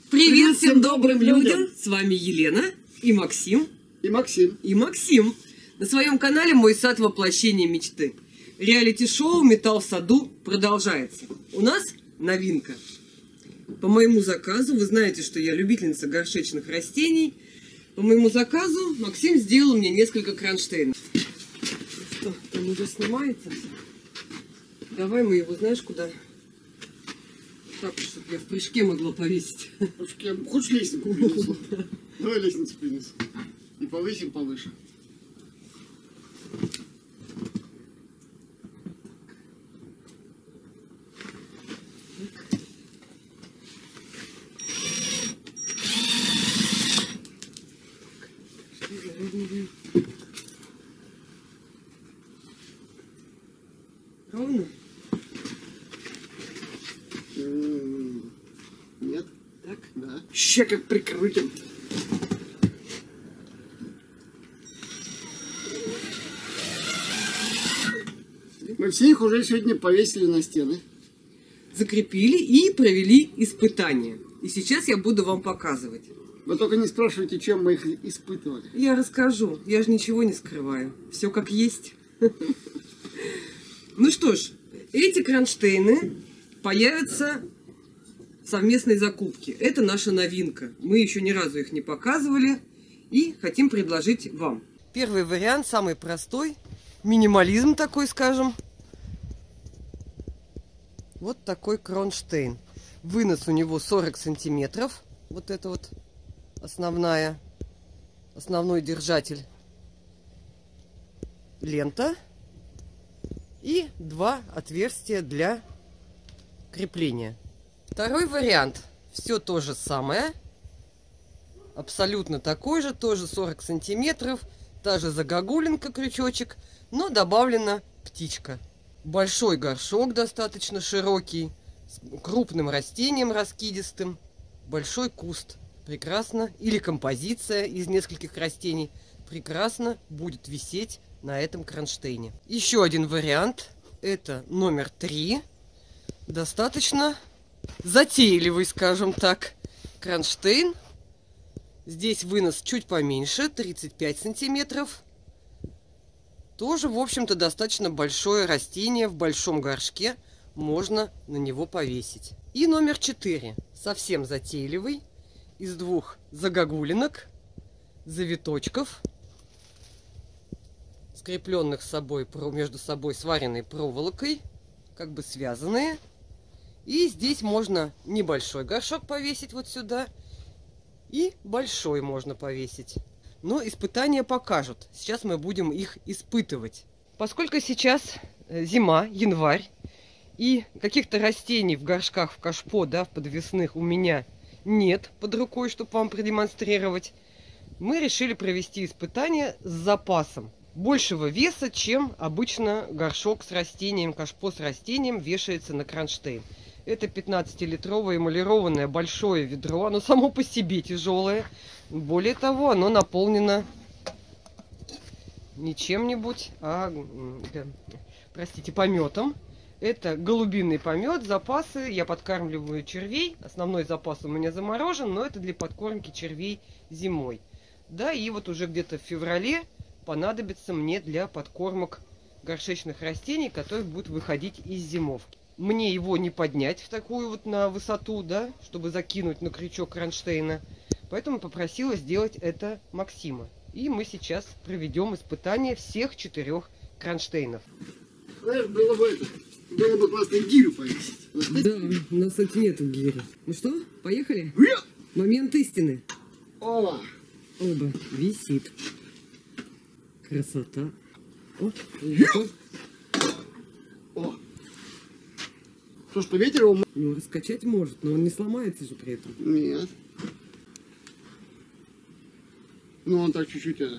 Привет всем добрым людям! С вами Елена и Максим. И Максим. И Максим. На своем канале «Мой сад. Воплощение мечты». Реалити-шоу «Металл в саду» продолжается. У нас новинка. По моему заказу, вы знаете, что я любительница горшечных растений. По моему заказу Максим сделал мне несколько кронштейнов. Что, там уже снимается? Давай мы его, знаешь, куда? Так, чтобы я в прыжке могла повесить. В прыжке. Хочешь лестницу принесу? Давай лестницу принесу. И повысим повыше. Ровно? Нет. Так? Да. Ща как прикрутим. Мы все их уже сегодня повесили на стены. Закрепили и провели испытания. И сейчас я буду вам показывать. Вы только не спрашивайте, чем мы их испытывали. Я расскажу. Я же ничего не скрываю. Все как есть. Ну что ж, эти кронштейны появятся в совместной закупке. Это наша новинка. Мы еще ни разу их не показывали и хотим предложить вам. Первый вариант, самый простой. Минимализм такой, скажем. Вот такой кронштейн. Вынос у него 40 сантиметров. Вот это вот основной держатель. Лента. И 2 отверстия для крепления. Второй вариант. Все то же самое. Абсолютно такой же. Тоже 40 сантиметров. Та же загогулинка, крючочек. Но добавлена птичка. Большой горшок достаточно широкий. С крупным растением раскидистым. Большой куст. Прекрасно. Или композиция из нескольких растений. Прекрасно будет висеть на этом кронштейне. Еще один вариант. Это номер 3. Достаточно затейливый, скажем так, кронштейн. Здесь вынос чуть поменьше, 35 сантиметров. Тоже, в общем-то, достаточно большое растение в большом горшке. Можно на него повесить. И номер 4. Совсем затейливый. Из 2 загогулинок, завиточков, скрепленных между собой сваренной проволокой, как бы связанные. И здесь можно небольшой горшок повесить вот сюда, и большой можно повесить. Но испытания покажут. Сейчас мы будем их испытывать. Поскольку сейчас зима, январь, и каких-то растений в горшках, в кашпо, да, в подвесных у меня нет под рукой, чтобы вам продемонстрировать, мы решили провести испытание с запасом большего веса, чем обычно горшок с растением, кашпо с растением вешается на кронштейн. Это 15-литровое эмалированное большое ведро. Оно само по себе тяжелое. Более того, оно наполнено не чем-нибудь, а, простите, пометом. Это голубиный помет, запасы. Я подкармливаю червей. Основной запас у меня заморожен, но это для подкормки червей зимой. Да, и вот уже где-то в феврале понадобится мне для подкормок горшечных растений, которые будут выходить из зимовки. Мне его не поднять в такую вот на высоту, да, чтобы закинуть на крючок кронштейна. Поэтому попросила сделать это Максима. И мы сейчас проведем испытание всех 4 кронштейнов. Знаешь, было бы классно гирю повесить. Да, у нас, кстати, нету гири. Ну что, поехали? Момент истины. Оба. Оба. Висит. Красота. О, готов. О. То, что ветер его... Ну, раскачать может, но он не сломается же при этом. Нет. Ну, он так чуть-чуть это...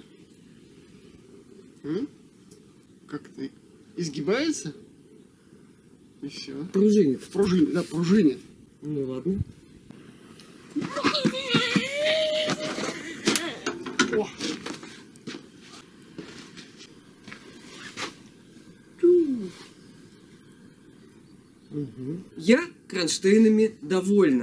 Как-то изгибается. И все. Пружинит. Пружинит, да, пружинит. Ну, ладно. О. Угу. Я кронштейнами довольна.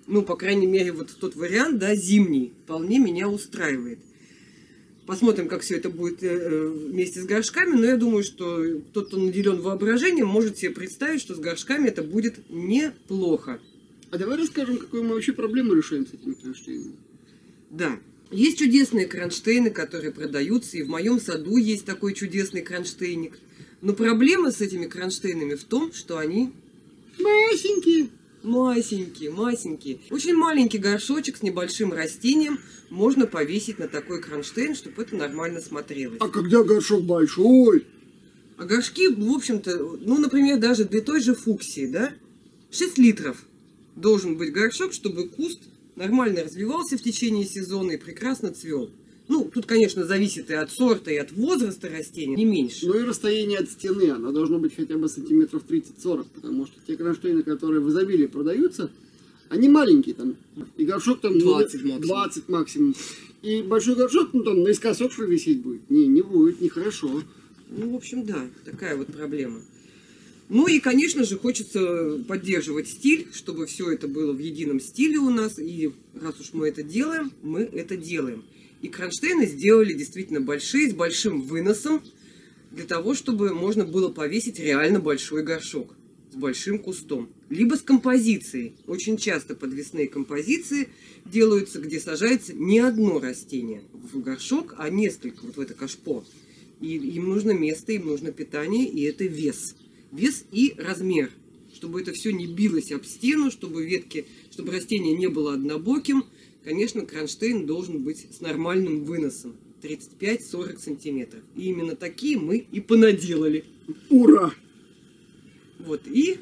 Ну, по крайней мере, вот тот вариант, да, зимний, вполне меня устраивает. Посмотрим, как все это будет вместе с горшками, но я думаю, что тот, кто наделен воображением, может себе представить, что с горшками это будет неплохо. А давай расскажем, какую мы вообще проблему решаем с этими кронштейнами. Да, есть чудесные кронштейны, которые продаются, и в моем саду есть такой чудесный кронштейник. Но проблема с этими кронштейнами в том, что они Масенькие. масенькие. Очень маленький горшочек с небольшим растением можно повесить на такой кронштейн, чтобы это нормально смотрелось. А когда горшок большой? А горшки, в общем-то, ну, например, даже для той же фуксии, да, 6 литров должен быть горшок, чтобы куст нормально развивался в течение сезона и прекрасно цвел. Ну, тут, конечно, зависит и от сорта, и от возраста растения, не меньше. Ну и расстояние от стены, оно должно быть хотя бы сантиметров 30-40, потому что те кронштейны, которые в изобилии продаются, они маленькие там. И горшок там 20 максимум. И большой горшок, ну там наискосок что висеть будет. Не будет, нехорошо. Ну, в общем, да, такая вот проблема. Ну и, конечно же, хочется поддерживать стиль, чтобы все это было в едином стиле у нас. И раз уж мы это делаем, мы это делаем. И кронштейны сделали действительно большие, с большим выносом, для того, чтобы можно было повесить реально большой горшок с большим кустом. Либо с композицией. Очень часто подвесные композиции делаются, где сажается не одно растение в горшок, а несколько вот в это кашпо. И им нужно место, им нужно питание, и это вес. Вес и размер. Чтобы это все не билось об стену, чтобы ветки, чтобы растение не было однобоким. Конечно, кронштейн должен быть с нормальным выносом. 35-40 сантиметров. И именно такие мы и понаделали. Ура! Вот, и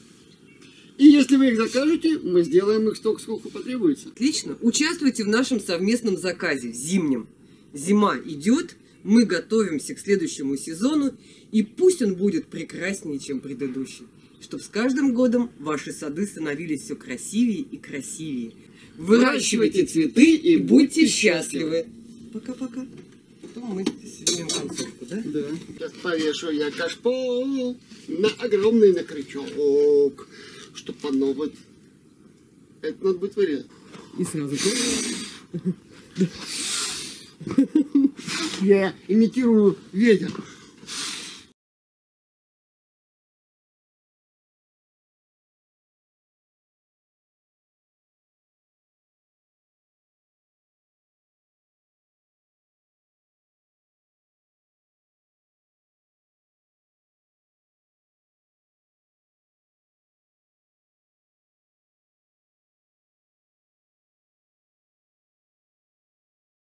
если вы их закажете, мы сделаем их столько, сколько потребуется. отлично. Участвуйте в нашем совместном заказе, в зимнем. Зима идет, мы готовимся к следующему сезону, и пусть он будет прекраснее, чем предыдущий. Чтобы с каждым годом ваши сады становились все красивее и красивее. Выращивайте цветы и будьте счастливы. Пока-пока. Потом мы снимем концовку, да? Да. Сейчас повешу я кашпо на огромный крючок, чтобы оно вот... Это надо будет вырезать. И сразу. Я имитирую ветер.